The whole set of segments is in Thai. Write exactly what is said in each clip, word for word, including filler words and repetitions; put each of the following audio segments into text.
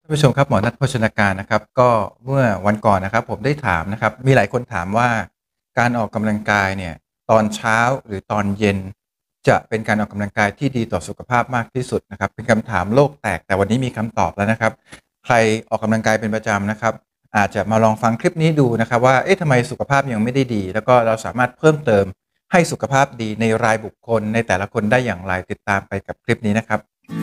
ท่านผู้ชมครับหมอนัทโภชนาการนะครับก็เมื่อวันก่อนนะครับผมได้ถามนะครับมีหลายคนถามว่าการออกกำลังกายเนี่ยตอนเช้าหรือตอนเย็นจะเป็นการออกกำลังกายที่ดีต่อสุขภาพมากที่สุดนะครับเป็นคำถามโลกแตกแต่วันนี้มีคำตอบแล้วนะครับใครออกกำลังกายเป็นประจำนะครับอาจจะมาลองฟังคลิปนี้ดูนะครับว่าเอ๊ะทำไมสุขภาพยังไม่ได้ดีแล้วก็เราสามารถเพิ่มเติมให้สุขภาพดีในรายบุคคลในแต่ละคนได้อย่างไรติดตามไปกับคลิปนี้นะครับ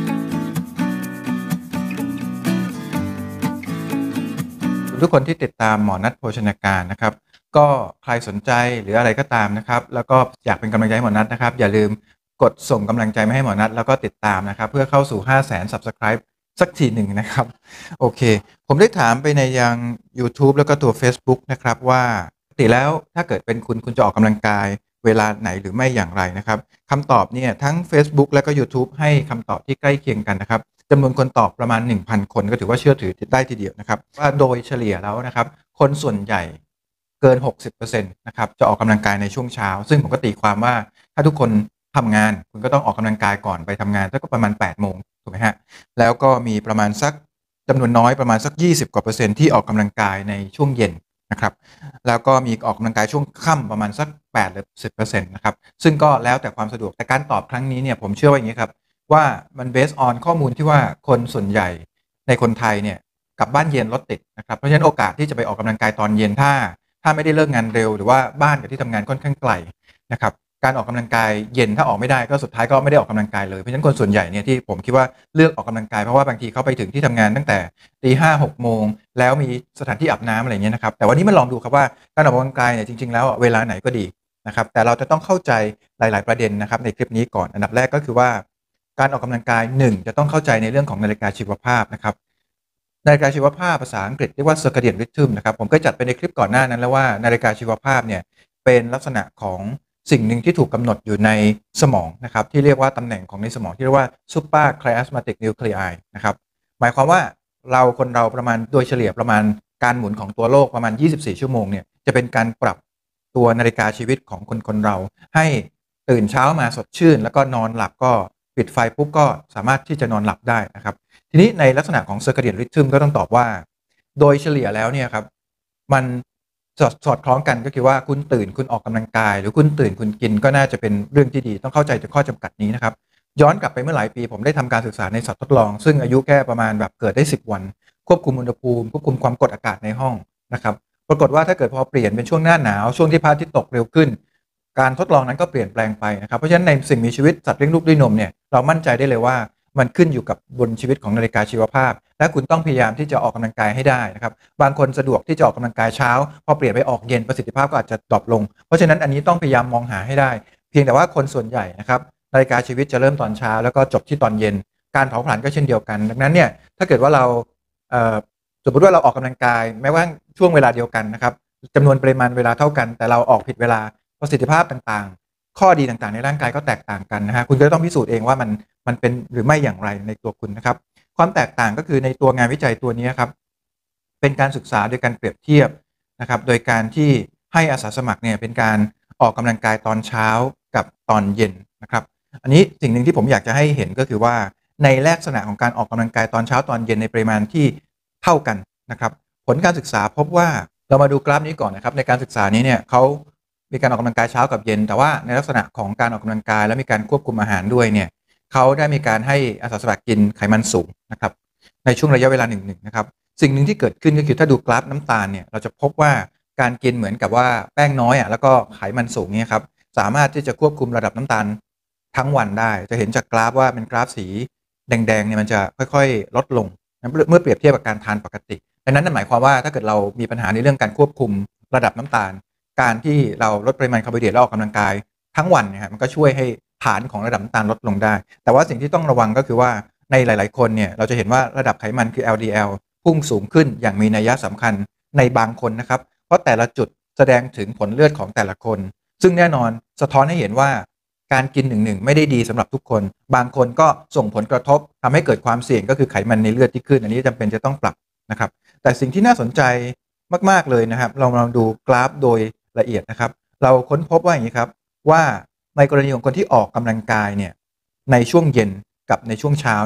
ทุกคนที่ติดตามหมอนัทโภชนาการนะครับก็ใครสนใจหรืออะไรก็ตามนะครับแล้วก็อยากเป็นกำลังใจให้หมอนัทนะครับอย่าลืมกดส่งกำลังใจมาให้หมอนัทแล้วก็ติดตามนะครับเพื่อเข้าสู่ ห้าแสน ซับสไครบ์ สักทีหนึ่งนะครับโอเคผมได้ถามไปในยังยูทูบแล้วก็ตัวเฟซบุ๊กนะครับว่าปกติแล้วถ้าเกิดเป็นคุณคุณจะออกกำลังกายเวลาไหนหรือไม่อย่างไรนะครับคำตอบเนี่ยทั้งเฟซบุ๊กแล้วก็ยูทูบให้คำตอบที่ใกล้เคียงกันนะครับจำนวนคนตอบประมาณ หนึ่งพัน คนก็ถือว่าเชื่อถือได้ทีเดียวนะครับว่าโดยเฉลี่ยแล้วนะครับคนส่วนใหญ่เกิน หกสิบเปอร์เซ็นต์ นะครับจะออกกำลังกายในช่วงเช้าซึ่งผมก็ตีความว่าถ้าทุกคนทำงานคุณก็ต้องออกกำลังกายก่อนไปทำงานสักประมาณ แปด โมงถูกไหมฮะแล้วก็มีประมาณสักจำนวนน้อยประมาณสัก ยี่สิบ กว่าเปอร์เซ็นต์ที่ออกกำลังกายในช่วงเย็นนะครับแล้วก็มีออกกำลังกายช่วงค่ำประมาณสัก แปด หรือ สิบเปอร์เซ็นต์ นะครับซึ่งก็แล้วแต่ความสะดวกแต่การตอบครั้งนี้เนี่ยผมเชื่อว่าอย่างนี้ครับว่ามัน based on ข้อมูลที่ว่าคนส่วนใหญ่ในคนไทยเนี่ยกลับบ้านเย็นรถติดนะครับเพราะฉะนั้นโอกาสที่จะไปออกกำลังกายตอนเย็นถ้าถ้าไม่ได้เลิกงานเร็วหรือว่าบ้านกับที่ทำงานค่อนข้างไกลนะครับการออกกำลังกายเย็นถ้าออกไม่ได้ก็สุดท้ายก็ไม่ได้ออกกำลังกายเลยเพราะฉะนั้นคนส่วนใหญ่เนี่ยที่ผมคิดว่าเลือกออกกำลังกายเพราะว่าบางทีเขาไปถึงที่ทำงานตั้งแต่ตีห้าหกโมงแล้วมีสถานที่อาบน้ำอะไรเงี้ยนะครับแต่วันนี้มาลองดูครับว่าการออกกำลังกายเนี่ยจริงๆแล้วเวลาไหนก็ดีนะครับแต่เราจะต้องเข้าใจหลายๆประเด็นนะครับในคลิปนี้ก่อนอันดับแรกก็คือว่าการออกกำลังกายหนึ่งจะต้องเข้าใจในเรื่องของนาฬิกาชีวภาพนะครับนาฬิกาชีวภาพภาษาอังกฤษเรียกว่า circadian rhythm นะครับผมก็จัดไปในคลิปก่อนหน้านั้นแล้วว่านาฬิกาชีวภาพเนี่ยเป็นลักษณะของสิ่งหนึ่งที่ถูกกำหนดอยู่ในสมองนะครับที่เรียกว่าตำแหน่งของในสมองที่เรียกว่า suprachiasmatic nuclei นะครับหมายความว่าเราคนเราประมาณโดยเฉลี่ยประมาณการหมุนของตัวโลกประมาณยี่สิบสี่ชั่วโมงเนี่ยจะเป็นการปรับตัวนาฬิกาชีวิตของคนคนเราให้ตื่นเช้ามาสดชื่นแล้วก็นอนหลับก็ปิดไฟปุ๊บก็สามารถที่จะนอนหลับได้นะครับทีนี้ในลักษณะของ circadian rhythm ก็ต้องตอบว่าโดยเฉลี่ยแล้วเนี่ยครับมันสอดสอดคล้องกันก็คือว่าคุณตื่นคุณออกกำลังกายหรือคุณตื่นคุณกินก็น่าจะเป็นเรื่องที่ดีต้องเข้าใจถึงข้อจำกัดนี้นะครับย้อนกลับไปเมื่อหลายปีผมได้ทำการศึกษาในสัตว์ทดลองซึ่งอายุแค่ประมาณแบบเกิดได้สิบวันควบคุมอุณหภูมิควบคุมความกดอากาศในห้องนะครับปรากฏว่าถ้าเกิดพอเปลี่ยนเป็นช่วงหน้าหนาวช่วงที่พระอาทิตย์ตกเร็วขึ้นการทดลองนั้นก็เปลี่ยนแปลงไปนะครับเพราะฉะนั้นในสิ่งมีชีวิตสัตว์เลี้ยงลูกด้วยนมเนี่ยเรามั่นใจได้เลยว่ามันขึ้นอยู่กับบนชีวิตของนาฬิกาชีวภาพและคุณต้องพยายามที่จะออกกำลังกายให้ได้นะครับบางคนสะดวกที่จะออกกำลังกายเช้าพอเปลี่ยนไปออกเย็นประสิทธิภาพก็อาจจะดรอปลงเพราะฉะนั้นอันนี้ต้องพยายามมองหาให้ได้เพียงแต่ว่าคนส่วนใหญ่นะครับนาฬิกาชีวิตจะเริ่มตอนเช้าแล้วก็จบที่ตอนเย็นการเผาผลาญก็เช่นเดียวกันดังนั้นเนี่ยถ้าเกิดว่าเราเอ่อสมมติว่าเราออกกำลังกายแม้ว่าช่วงเวลาเดียวกันนะครับจำนวนปริมาณเวลาเท่ากันแต่เราออกผิดเวลาประสิทธิภาพต่างๆข้อดีต่างๆในร่างกายก็แตกต่างกันนะฮะคุณก็ต้องพิสูจน์เองว่ามันมันเป็นหรือไม่อย่างไรในตัวคุณนะครับความแตกต่างก็คือในตัวงานวิจัยตัวนี้ครับเป็นการศึกษาโดยการเปรียบเทียบนะครับโดยการที่ให้อาสาสมัครเนี่ยเป็นการออกกำลังกายตอนเช้ากับตอนเย็นนะครับอันนี้สิ่งหนึ่งที่ผมอยากจะให้เห็นก็คือว่าในลักษณะของการออกกำลังกายตอนเช้าตอนเย็นในปริมาณที่เท่ากันนะครับผลการศึกษาพบว่าเรามาดูกราฟนี้ก่อนนะครับในการศึกษานี้เนี่ยเขามีการออกกำลังกายเช้ากับเย็นแต่ว่าในลักษณะของการออกกำลังกายและมีการควบคุมอาหารด้วยเนี่ยเขาได้มีการให้อาสาสมัครกินไขมันสูงนะครับในช่วงระยะเวลาหนึ่งๆนะครับสิ่งหนึ่งที่เกิดขึ้นก็คือถ้าดูกราฟน้ำตาลเนี่ยเราจะพบว่าการกินเหมือนกับว่าแป้งน้อยอ่ะแล้วก็ไขมันสูงเนี่ยครับสามารถที่จะควบคุมระดับน้ำตาลทั้งวันได้จะเห็นจากกราฟว่าเป็นกราฟสีแดงๆเนี่ยมันจะค่อยๆลดลงเมื่อเปรียบเทียบกับการทานปกติดังนั้นนั่นหมายความว่าถ้าเกิดเรามีปัญหาในเรื่องการควบคุมระดับน้ำตาลการที่เราลดปริมาณคาร์โบไฮเดรตแล้วออกกำลังกายทั้งวันเนี่ยมันก็ช่วยให้ฐานของระดับน้ำตาลลดลงได้แต่ว่าสิ่งที่ต้องระวังก็คือว่าในหลายๆคนเนี่ยเราจะเห็นว่าระดับไขมันคือ แอล ดี แอล พุ่งสูงขึ้นอย่างมีนัยสำคัญในบางคนนะครับเพราะแต่ละจุดแสดงถึงผลเลือดของแต่ละคนซึ่งแน่นอนสะท้อนให้เห็นว่าการกินหนึ่งหนึ่งไม่ได้ดีสำหรับทุกคนบางคนก็ส่งผลกระทบทำให้เกิดความเสี่ยงก็คือไขมันในเลือดที่ขึ้นอันนี้จำเป็นจะต้องปรับนะครับแต่สิ่งที่น่าสนใจมากๆเลยนะครับเราลองดูกราฟโดยละเอียดนะครับเราค้นพบว่าอย่างนี้ครับว่าในกรณีของคนที่ออกกำลังกายเนี่ยในช่วงเย็นกับในช่วงเช้าเนี่ย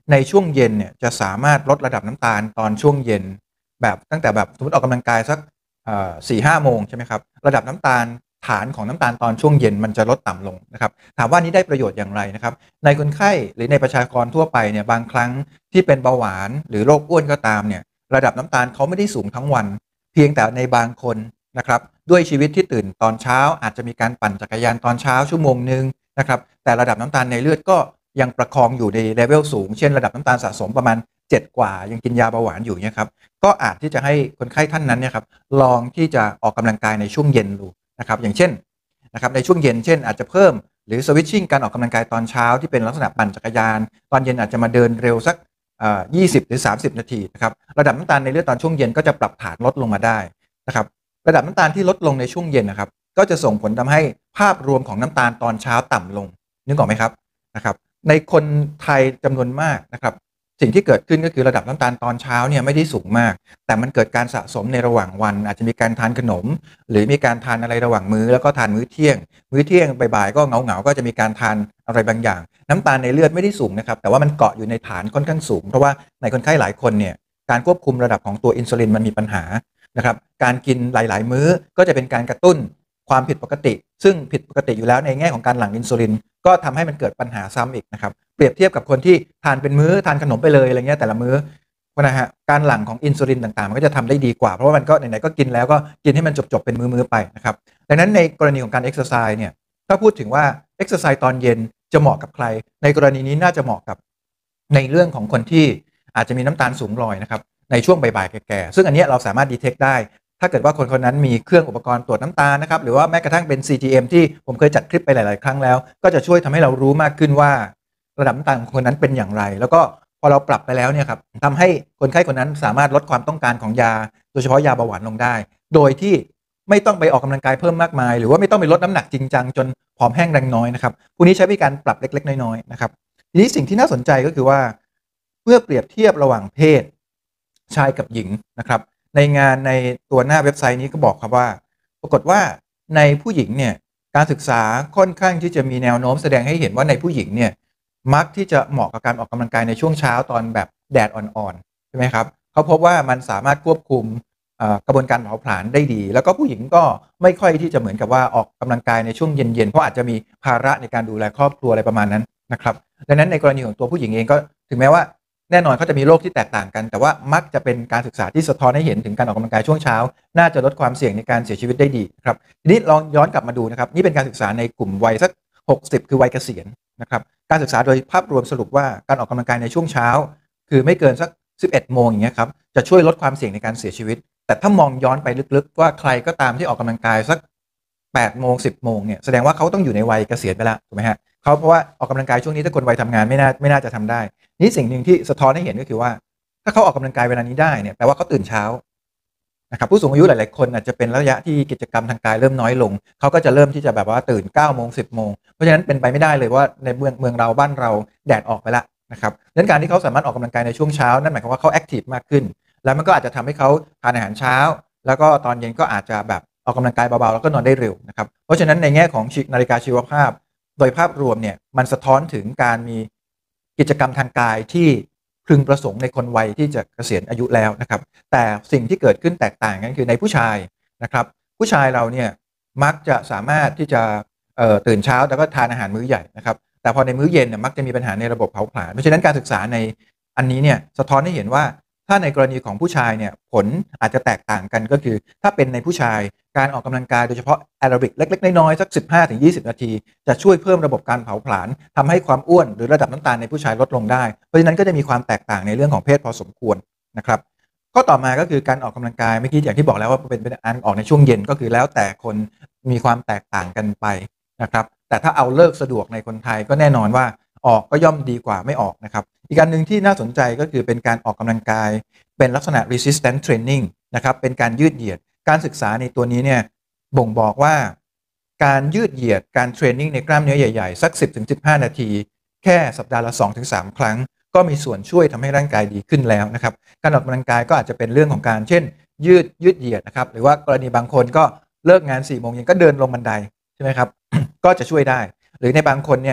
ในช่วงเย็นเนี่ยจะสามารถลดระดับน้ำตาลตอนช่วงเย็นแบบตั้งแต่แบบสมมติออกกำลังกายสักสี่ห้าโมงใช่ไหมครับระดับน้ำตาลฐานของน้ำตาลตอนช่วงเย็นมันจะลดต่ำลงนะครับถามว่านี้ได้ประโยชน์อย่างไรนะครับในคนไข้หรือในประชากรทั่วไปเนี่ยบางครั้งที่เป็นเบาหวานหรือโรคอ้วนก็ตามเนี่ยระดับน้ำตาลเขาไม่ได้สูงทั้งวันเพียงแต่ในบางคนนะครับด้วยชีวิตที่ตื่นตอนเช้าอาจจะมีการปั่นจักรยานตอนเช้าชั่วโมงนึงนะครับแต่ระดับน้ำตาลในเลือดก็ยังประคองอยู่ในเลเวลสูงเช่นระดับน้ำตาลสะสมประมาณเจ็ดกว่ายังกินยาเบาหวานอยู่เนี่ยครับก็อาจที่จะให้คนไข้ท่านนั้นเนี่ยครับลองที่จะออกกำลังกายในช่วงเย็นดูนะครับอย่างเช่นนะครับในช่วงเย็นเช่นอาจจะเพิ่มหรือสวิตชิ่งการออกกำลังกายตอนเช้าที่เป็นลักษณะปั่นจักรยานตอนเย็นอาจจะมาเดินเร็วสักยี่สิบหรือสามสิบนาทีนะครับระดับน้ำตาลในเลือดตอนช่วงเย็นก็จะปรับฐานลดลงมาได้นะครับระดับน้ำตาลที่ลดลงในช่วงเย็นนะครับก็จะส่งผลทำให้ภาพรวมของน้ำตาลตอนเช้าต่ำลงนึกออกไหมครับนะครับในคนไทยจำนวนมากนะครับสิ่งที่เกิดขึ้นก็คือระดับน้ำตาลตอนเช้าเนี่ยไม่ได้สูงมากแต่มันเกิดการสะสมในระหว่างวันอาจจะมีการทานขนมหรือมีการทานอะไรระหว่างมื้อแล้วก็ทานมื้อเที่ยงมื้อเที่ยงบ่ายๆก็เหงาๆก็จะมีการทานอะไรบางอย่างน้ำตาลในเลือดไม่ได้สูงนะครับแต่ว่ามันเกาะอยู่ในฐานค่อนข้างสูงเพราะว่าในคนไข้หลายคนเนี่ยการควบคุมระดับของตัวอินซูลินมันมีปัญหานะครับการกินหลายๆมื้อก็จะเป็นการกระตุ้นความผิดปกติซึ่งผิดปกติอยู่แล้วในแง่ของการหลั่งอินซูลินก็ทำให้มันเกิดปัญหาซ้ำอีกนะครับเปรียบเทียบกับคนที่ทานเป็นมื้อทานขนมไปเลยอะไรเงี้ยแต่ละมื้อนะฮะการหลั่งของอินซูลินต่างๆมันก็จะทำได้ดีกว่าเพราะว่ามันก็ไหนๆก็กินแล้วก็กินให้มันจบๆเป็นมื้อๆไปนะครับดังนั้นในกรณีของการเอ็กซ์ไซส์เนี่ยถ้าพูดถึงว่าเอ็กซ์ไซส์ตอนเย็นจะเหมาะกับใครในกรณีนี้น่าจะเหมาะกับในเรื่องของคนที่อาจจะมีน้ำตาลสูงลอยนะครับในช่วงบ่ายๆแก่ๆซึ่งอันนี้เราสามารถดีเทคได้ถ้าเกิดว่าคนคนนั้นมีเครื่องอุปกรณ์ตรวจน้ำตาลนะครับหรือว่าแม้กระทั่งเป็น ซี จี เอ็ม ที่ผมเคยจัดคลิปไปหลายๆครั้งแล้วก็จะช่วยทำให้เรารู้มากขึ้นว่าระดับน้ำตาลของคนนั้นเป็นอย่างไรแล้วก็พอเราปรับไปแล้วเนี่ยครับทำให้คนไข้คนนั้นสามารถลดความต้องการของยาโดยเฉพาะยาเบาหวานลงได้โดยที่ไม่ต้องไปออกกำลังกายเพิ่มมากมายหรือว่าไม่ต้องไปลดน้ำหนักจริงจังจนผอมแห้งแรงน้อยนะครับพวกนี้ใช้วิธีการปรับเล็กๆน้อยๆนะครับทีนี้สิ่งที่น่าสนใจก็คือว่าเมื่อเปรียบเทียบระหว่างเพศชายกับหญิงนะครับในงานในตัวหน้าเว็บไซต์นี้ก็บอกครับว่าปรากฏว่าในผู้หญิงเนี่ยการศึกษาค่อนข้างที่จะมีแนวโน้มแสดงให้เห็นว่าในผู้หญิงเนี่ยมักที่จะเหมาะกับการออกกำลังกายในช่วงเช้าตอนแบบแดดอ่อนๆใช่ไหมครับเขาพบว่ามันสามารถควบคุมกระบวนการเผาผลาญได้ดีแล้วก็ผู้หญิงก็ไม่ค่อยที่จะเหมือนกับว่าออกกำลังกายในช่วงเย็นๆเพราะอาจจะมีภาระในการดูแลครอบครัวอะไรประมาณนั้นนะครับดังนั้นในกรณีของตัวผู้หญิงเองก็ถึงแม้ว่าแน่นอนเขาจะมีโรคที่แตกต่างกันแต่ว่ามักจะเป็นการศึกษาที่สะท้อนให้เห็นถึงการออกกำลังกายช่วงเช้าน่าจะลดความเสี่ยงในการเสียชีวิตได้ดีครับทีนี้ลองย้อนกลับมาดูนะครับนี่เป็นการศึกษาในกลุ่มวัยสักหกสิบคือวัยเกษียณนะครับการศึกษาโดยภาพรวมสรุปว่าการออกกำลังกายในช่วงเช้าคือไม่เกินสักสิบเอ็ดโมงอย่างเงี้ยครับจะช่วยลดความเสี่ยงในการเสียชีวิตแต่ถ้ามองย้อนไปลึกๆว่าใครก็ตามที่ออกกำลังกายสักแปดโมงสิบโมงเนี่ยแสดงว่าเขาต้องอยู่ในวัยเกษียณไปแล้วถูกไหมฮะเขาเพราะว่าออกกำลังกายช่วงนี้ถ้าคนวัยทำงานไม่น่าไม่น่าจะทำได้นี่สิ่งหนึ่งที่สะท้อนให้เห็นก็คือว่าถ้าเขาออกกำลังกายเวลานี้ได้เนี่ยแปลว่าเขาตื่นเช้านะครับผู้สูงอายุหลายๆคนอาจจะเป็นระยะที่กิจกรรมทางกายเริ่มน้อยลงเขาก็จะเริ่มที่จะแบบว่าตื่นเก้าโมงสิบโมงเพราะฉะนั้นเป็นไปไม่ได้เลยว่าในเมืองเมืองเราบ้านเราแดดออกไปละนะครับดังนั้นการที่เขาสามารถออกกำลังกายในช่วงเช้านั่นหมายความว่าเขาแอคทีฟมากขึ้นแล้วมันก็อาจจะทำให้เขาทานอาหารเช้าแล้วก็ตอนเย็นก็อาจจะแบบออกกำลังกายเบาๆแล้วก็นอนได้เร็วนะครับเพราะฉะนั้นในแง่ของนาฬิกาชีวภาพโดยภาพรวมเนี่ยมันสะท้อนถึงการมีกิจกรรมทางกายที่พึงประสงค์ในคนวัยที่จะเกษียณอายุแล้วนะครับแต่สิ่งที่เกิดขึ้นแตกต่างกันคือในผู้ชายนะครับผู้ชายเราเนี่ยมักจะสามารถที่จะเอ่อตื่นเช้าแล้วก็ทานอาหารมื้อใหญ่นะครับแต่พอในมื้อเย็นเนี่ยมักจะมีปัญหาในระบบเผาผลาญเพราะฉะนั้นการศึกษาในอันนี้เนี่ยสะท้อนให้เห็นว่าถ้าในกรณีของผู้ชายเนี่ยผลอาจจะแตกต่างกันก็คือถ้าเป็นในผู้ชายการออกกำลังกายโดยเฉพาะแอโรบิกเล็กๆน้อยๆสัก สิบห้าถึงยี่สิบ นาทีจะช่วยเพิ่มระบบการเผาผลาญทำให้ความอ้วนหรือระดับน้ำตาลในผู้ชายลดลงได้เพราะฉะนั้นก็จะมีความแตกต่างในเรื่องของเพศพอสมควรนะครับก็ต่อมาก็คือการออกกำลังกายเมื่อกี้อย่างที่บอกแล้วว่าเป็นเป็นอันออกในช่วงเย็นก็คือแล้วแต่คนมีความแตกต่างกันไปนะครับแต่ถ้าเอาเลิกสะดวกในคนไทยก็แน่นอนว่าออกก็ย่อมดีกว่าไม่ออกนะครับอีกการหนึ่งที่น่าสนใจก็คือเป็นการออกกำลังกายเป็นลักษณะ resistance training นะครับเป็นการยืดเหยียดการศึกษาในตัวนี้เนี่ยบ่งบอกว่าการยืดเหยียดการเทรนนิ่งในกล้ามเนื้อใหญ่ๆสัก สิบถึงสิบห้า นาทีแค่สัปดาห์ละ สองถึงสาม ครั้งก็มีส่วนช่วยทำให้ร่างกายดีขึ้นแล้วนะครับการออกกำลังกายก็อาจจะเป็นเรื่องของการเช่นยืดยืดเหยียดนะครับหรือว่ากรณีบางคนก็เลิกงานสี่โมงเย็นก็เดินลงบันไดใช่ไหมครับ ก็จะช่วยได้หรือในบางคนเนี่ยฮะ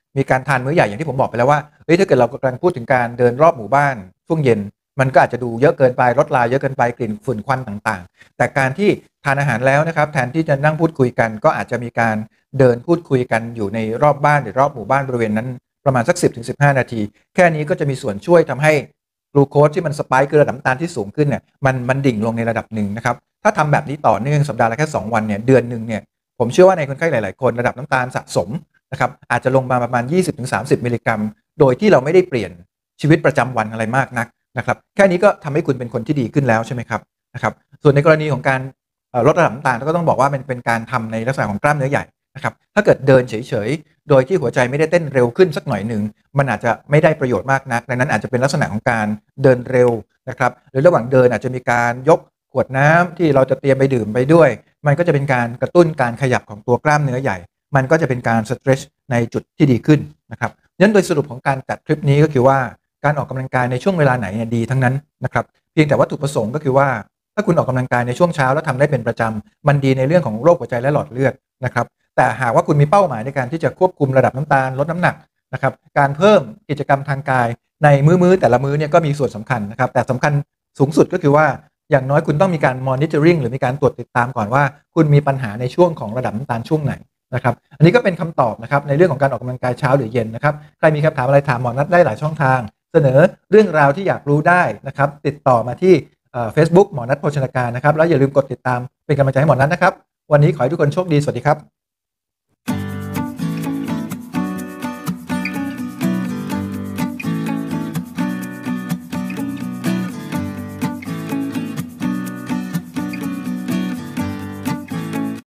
มีการทานมื้อใหญ่อย่างที่ผมบอกไปแล้วว่าเฮ้ยถ้าเกิดเรากำลังพูดถึงการเดินรอบหมู่บ้านช่วงเย็นมันก็อาจจะดูเยอะเกินไปรถราเยอะเกินไปกลิ่นฝุ่นควันต่างๆแต่การที่ทานอาหารแล้วนะครับแทนที่จะนั่งพูดคุยกันก็อาจจะมีการเดินพูดคุยกันอยู่ในรอบบ้านหรือรอบหมู่บ้านบริเวณนั้นประมาณสัก สิบถึงสิบห้า นาทีแค่นี้ก็จะมีส่วนช่วยทำให้กลูโคสที่มันสไปค์คือระดับน้ำตาลที่สูงขึ้นเนี่ยมันมันดิ่งลงในระดับหนึ่งนะครับถ้าทำแบบนี้ต่อเนื่องสัปดาห์ละแค่สองวันเนี่ยเดือนหนึ่งเนี่ยผมเชื่อว่าในคนไข้หลายๆคนระดับน้ำตาลสะสมนะครับอาจจะลงมาประมาณ ยี่สิบถึงสามสิบ มิลลิกรัมโดยที่เราไม่ได้เปลี่ยนชีวิตประจำวันอะไรมากนักนะครับแค่นี้ก็ทำให้คุณเป็นคนที่ดีขึ้นแล้วใช่ไหมครับนะครับส่วนในกรณีของการลดระดับน้ำตาลก็ต้องบอกว่ามันเป็นการทำในลักษณะของกล้ามเนื้อใหญ่นะครับถ้าเกิดเดินเฉยๆโดยที่หัวใจไม่ได้เต้นเร็วขึ้นสักหน่อยหนึ่งมันอาจจะไม่ได้ประโยชน์มากนักดังนั้นอาจจะเป็นลักษณะของการเดินเร็วนะครับหรือระหว่างเดินอาจจะมีการยกขวดน้ำที่เราจะเตรียมไปดื่มไปด้วยมันก็จะเป็นการกระตุ้นการขยับของตัวกล้ามเนื้อใหญ่มันก็จะเป็นการ stretch ในจุดที่ดีขึ้นนะครับงั้นโดยสรุปของการจัดคลิปนี้ก็คือว่าการออกกำลังกายในช่วงเวลาไหนเนี่ยดีทั้งนั้นนะครับเพียงแต่วัตถุประสงค์ก็คือว่าถ้าคุณออกกำลังกายในช่วงเช้าแล้วทำได้เป็นประจำมันดีในเรื่องของโรคหัวใจและหลอดเลือดนะครับแต่หากว่าคุณมีเป้าหมายในการที่จะควบคุมระดับน้ำตาลลดน้ำหนักนะครับการเพิ่มกิจกรรมทางกายในมื้อๆแต่ละมื้อเนี่ยก็มีส่วนสำคัญนะครับแต่สำคัญสูงสุดก็คือว่าอย่างน้อยคุณต้องมีการ monitoring หรือมีการตรวจติดตามก่อนว่าคุณมีปัญหาในช่วงของระดับน้ำตาลช่วงไหนนะครับอันนี้ก็เป็นคำตอบนะครับในเรื่องของการออกกำลังกายเช้าหรือเย็นนะครับใครมีคำถามอะไรถามหมอนัทได้หลายช่องทางเสนอเรื่องราวที่อยากรู้ได้นะครับติดต่อมาที่เฟซบุ๊กหมอนัทโภชนาการนะครับแล้วอย่าลืมกดติดตามเป็นกำลังใจให้หมอนัทนะครับวันนี้ขอให้ทุกคนโชคดีสวัสดีครับ